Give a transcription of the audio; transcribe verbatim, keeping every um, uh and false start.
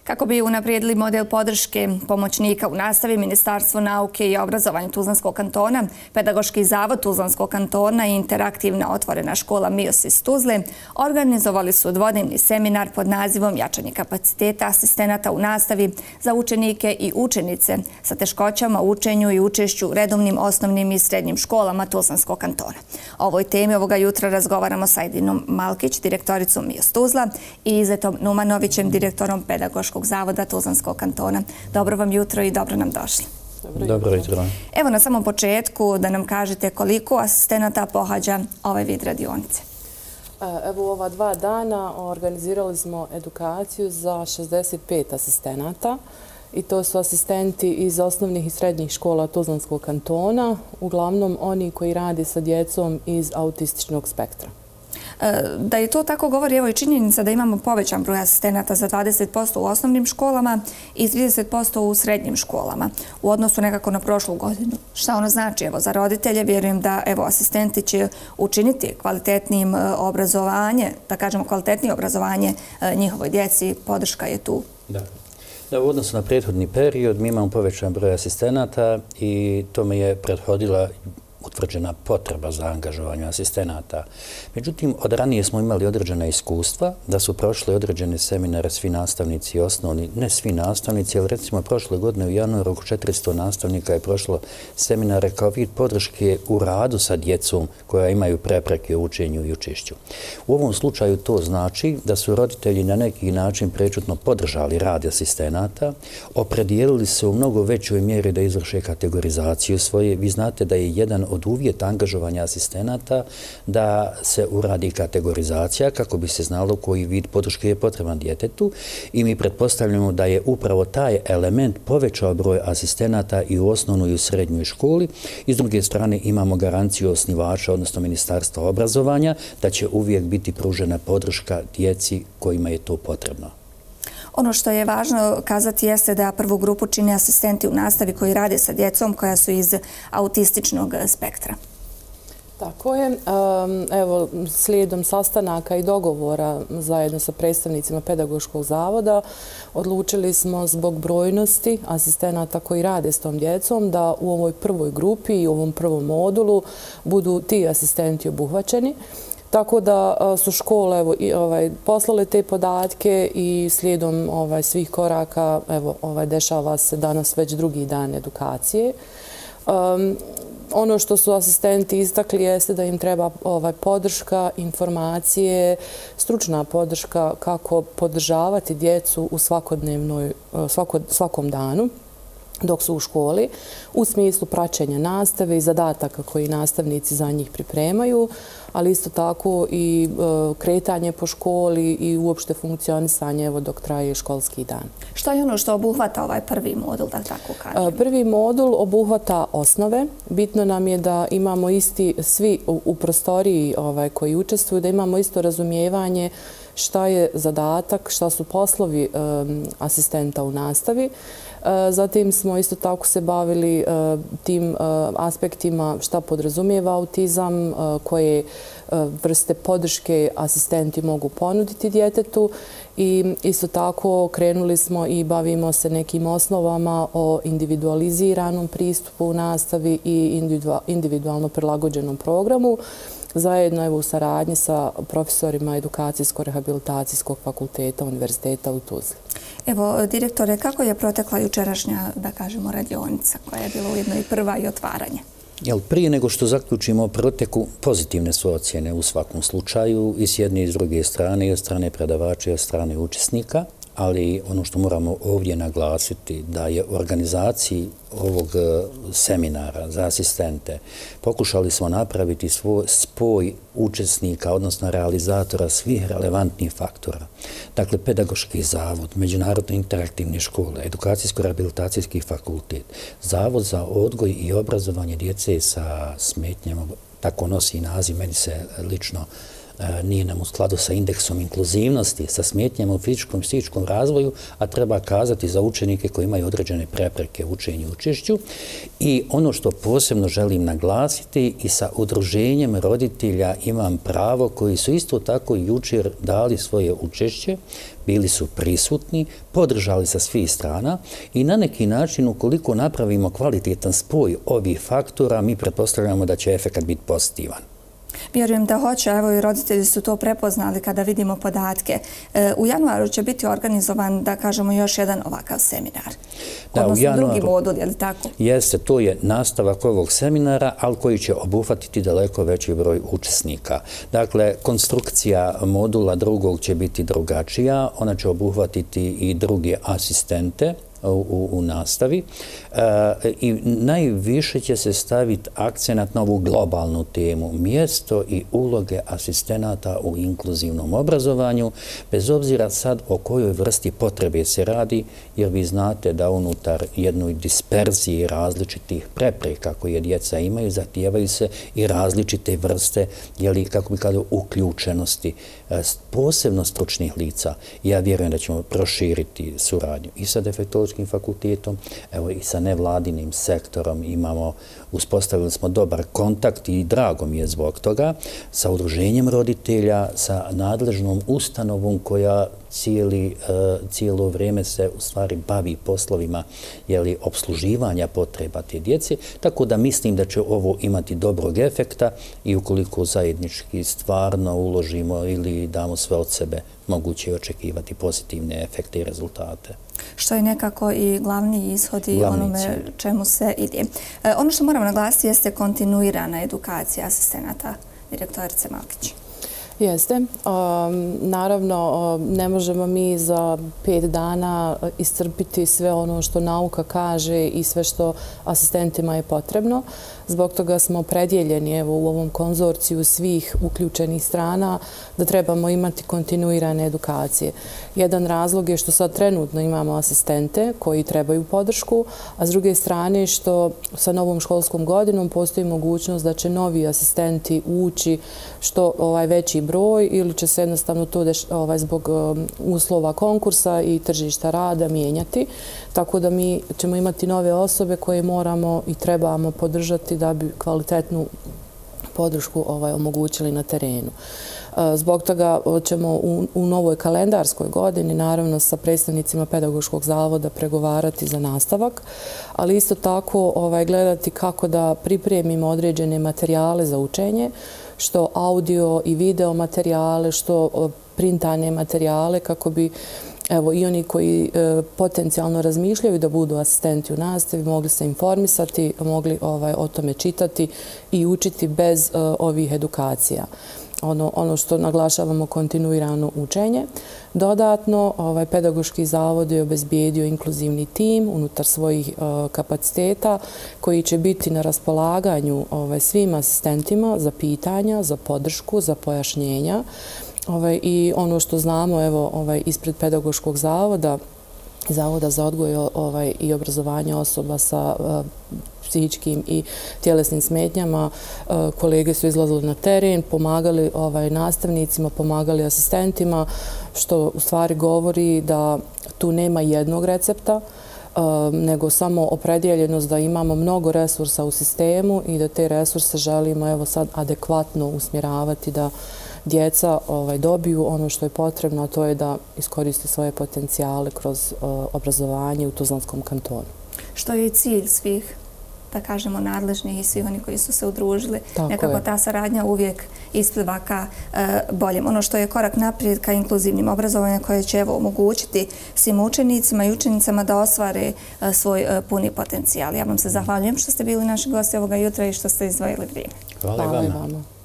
Kako bi unaprijedili model podrške pomoćnika u nastavi, Ministarstvo nauke i obrazovanja Tuzlanskog kantona, Pedagoški zavod Tuzlanskog kantona i interaktivna otvorena škola MIOS iz Tuzle organizovali su dvodnevni seminar pod nazivom Jačanje kapaciteta asistenata u nastavi za učenike i učenice sa teškoćama u učenju i učešću u redovnim osnovnim i srednjim školama Tuzlanskog kantona. O ovoj temi ovoga jutra razgovaramo sa Edinom Malkić, direktoricom MIOS Tuzla, i Izetom Numanovićem, direktorom Pedagoškog zavoda Tuzlanskog kantona. Dobro vam jutro i dobro nam došli. Dobro jutro. Evo na samom početku da nam kažete koliko asistenata pohađa ovaj vid radionice. Evo ova dva dana organizirali smo edukaciju za šezdeset pet asistenata i to su asistenti iz osnovnih i srednjih škola Tuzlanskog kantona, uglavnom oni koji rade sa djecom iz autističnog spektra. Da je to tako govori evo i činjenica da imamo povećan broj asistenata za dvadeset posto u osnovnim školama i trideset posto u srednjim školama u odnosu nekako na prošlu godinu. Šta ono znači evo za roditelje? Vjerujem da evo asistenti će učiniti kvalitetnijim obrazovanje, da kažemo kvalitetnije obrazovanje njihovoj djeci. Podrška je tu. Da. Da, u odnosu na prethodni period mi imamo povećan broj asistenata i tome je prethodila utvrđena potreba za angažovanje asistenata. Međutim, od ranije smo imali određena iskustva da su prošle određene seminare svi nastavnici osnovni, ne svi nastavnici, ali recimo prošle godine u januaru oko četiristo nastavnika je prošlo seminare kao vid podrške u radu sa djecom koja imaju prepreke u učenju i učešću. U ovom slučaju to znači da su roditelji na neki način prečutno podržali rad asistenata, opredijelili se u mnogo većoj mjeri da izvrše kategorizaciju svoje. Vi znate da je jedan od uvjeta angažovanja asistenata da se uradi kategorizacija kako bi se znalo koji vid podrške je potreban djetetu i mi pretpostavljamo da je upravo taj element povećao broj asistenata i u osnovnoj i u srednjoj školi i s druge strane imamo garanciju osnivača, odnosno Ministarstva obrazovanja, da će uvijek biti pružena podrška djeci kojima je to potrebno. Ono što je važno kazati jeste da prvu grupu čine asistenti u nastavi koji rade sa djecom koja su iz autističnog spektra. Tako je. Evo, slijedom sastanaka i dogovora zajedno sa predstavnicima Pedagoškog zavoda odlučili smo zbog brojnosti asistenata koji rade s tom djecom da u ovoj prvoj grupi i u ovom prvom modulu budu ti asistenti obuhvaćeni. Tako da su škole evo, ovaj, poslale te podatke i slijedom ovaj, svih koraka evo, ovaj, dešava se danas već drugi dan edukacije. Um, ono što su asistenti istakli jeste da im treba ovaj, podrška, informacije, stručna podrška kako podržavati djecu u svakodnevnoj, svako, svakom danu dok su u školi, u smislu praćenja nastave i zadataka koji nastavnici za njih pripremaju, ali isto tako i e, kretanje po školi i uopšte funkcionisanje evo, dok traje školski dan. Šta je ono što obuhvata ovaj prvi modul, da tako kažem? E, prvi modul obuhvata osnove. Bitno nam je da imamo isti, svi u, u prostoriji ovaj, koji učestvuju, da imamo isto razumijevanje šta je zadatak, šta su poslovi um, asistenta u nastavi. Zatim smo isto tako se bavili tim aspektima šta podrazumijeva autizam, koje vrste podrške asistenti mogu ponuditi djetetu i isto tako krenuli smo i bavimo se nekim osnovama o individualiziranom pristupu u nastavi i individualno prilagođenom programu. Zajedno evo, u saradnji sa profesorima Edukacijsko-rehabilitacijskog fakulteta Univerziteta u Tuzli. Evo, direktore, kako je protekla jučerašnja, da kažemo, radionica koja je bila ujedno i prva i otvaranje? Jel, prije nego što zaključimo proteku, pozitivne su ocjene u svakom slučaju i s jedne i s druge strane, i od strane predavača i od strane učesnika, ali ono što moramo ovdje naglasiti da je u organizaciji ovog seminara za asistente pokušali smo napraviti svoj spoj učesnika, odnosno realizatora svih relevantnih faktora. Dakle, Pedagoški zavod, Međunarodne interaktivne škole, Edukacijsko-rehabilitacijski fakultet, Zavod za odgoj i obrazovanje djece sa smetnjama, tako nosi naziv, meni se lično nije nam u skladu sa indeksom inkluzivnosti, sa smetnjama u fizičkom i psihičkom razvoju, a treba kazati za učenike koji imaju određene prepreke u učenju i učešću. I ono što posebno želim naglasiti, i sa udruženjem roditelja Imam pravo, koji su isto tako jučer dali svoje učešće, bili su prisutni, podržali sa svih strana i na neki način, ukoliko napravimo kvalitetan spoj ovih faktora, mi pretpostavljamo da će efekat biti pozitivan. Vjerujem da hoće, evo i roditelji su to prepoznali kada vidimo podatke. U januaru će biti organizovan, da kažemo, još jedan ovakav seminar. Odnosno drugi modul, je li tako? Jeste, to je nastavak ovog seminara, ali koji će obuhvatiti daleko veći broj učesnika. Dakle, konstrukcija modula drugog će biti drugačija, ona će obuhvatiti i druge asistente U, u nastavi e, i najviše će se staviti akcenat na ovu globalnu temu, mjesto i uloge asistenata u inkluzivnom obrazovanju, bez obzira sad o kojoj vrsti potrebe se radi, jer vi znate da unutar jednoj disperziji različitih prepreka koje djeca imaju, zahtijevaju se i različite vrste, jeli, kako bi kazao, uključenosti, posebno stručnih lica. Ja vjerujem da ćemo proširiti suradnju i sa defektološkim fakultetom, evo i sa nevladinim sektorom imamo, uspostavili smo dobar kontakt i drago mi je zbog toga, sa udruženjem roditelja, sa nadležnom ustanovom koja cijeli, cijelo vrijeme se u stvari bavi poslovima, jeli, obsluživanja potreba te djece, tako da mislim da će ovo imati dobrog efekta i ukoliko zajednički stvarno uložimo ili damo sve od sebe, moguće je očekivati pozitivne efekte i rezultate. Što je nekako i glavni ishod i onome čemu se ide. Ono što moramo naglasiti jeste kontinuirana edukacija asistenata, direktorice Malkić. Jeste. Naravno, ne možemo mi za pet dana iscrpiti sve ono što nauka kaže i sve što asistentima je potrebno. Zbog toga smo predjeljeni u ovom konzorciju svih uključenih strana da trebamo imati kontinuirane edukacije. Jedan razlog je što sad trenutno imamo asistente koji trebaju podršku, a s druge strane što sa novom školskom godinom postoji mogućnost da će novi asistenti ući što ovaj veći broj ili će se jednostavno to ovaj, zbog uslova konkursa i tržišta rada mijenjati. Tako da mi ćemo imati nove osobe koje moramo i trebamo podržati da bi kvalitetnu podršku ovaj, omogućili na terenu. Zbog toga ćemo u, u novoj kalendarskoj godini naravno sa predstavnicima Pedagoškog zavoda pregovarati za nastavak, ali isto tako ovaj, gledati kako da pripremimo određene materijale za učenje, što audio i video materijale, što printane materijale kako bi evo, i oni koji e, potencijalno razmišljaju da budu asistenti u nastavi mogli se informisati, mogli ovaj, o tome čitati i učiti bez e, ovih edukacija. Ono, ono što naglašavamo kontinuirano učenje. Dodatno, ovaj, Pedagoški zavod je obezbijedio inkluzivni tim unutar svojih e, kapaciteta koji će biti na raspolaganju ovaj, svim asistentima za pitanja, za podršku, za pojašnjenja. Ovaj, I ono što znamo evo, ovaj, ispred Pedagoškog zavoda, Zavoda za odgoj ovaj, i obrazovanje osoba sa uh, psihičkim i tjelesnim smetnjama, uh, kolege su izlazili na teren, pomagali ovaj, nastavnicima, pomagali asistentima, što u stvari govori da tu nema jednog recepta, uh, nego samo opredjeljenost da imamo mnogo resursa u sistemu i da te resurse želimo evo, sad adekvatno usmjeravati da djeca ovaj, dobiju ono što je potrebno, a to je da iskoriste svoje potencijale kroz uh, obrazovanje u Tuzlanskom kantonu. Što je i cilj svih, da kažemo, nadležnih i svih oni koji su se udružili. Tako Nekako je. Ta saradnja uvijek ispliva ka uh, boljem. Ono što je korak naprijed ka inkluzivnim obrazovanjem koje će evo, omogućiti svim učenicima i učenicama da ostvare uh, svoj uh, puni potencijal. Ja vam se zahvaljujem što ste bili naši gosti ovoga jutra i što ste izdvojili vrijeme. Hvala, Hvala i i vama. vama.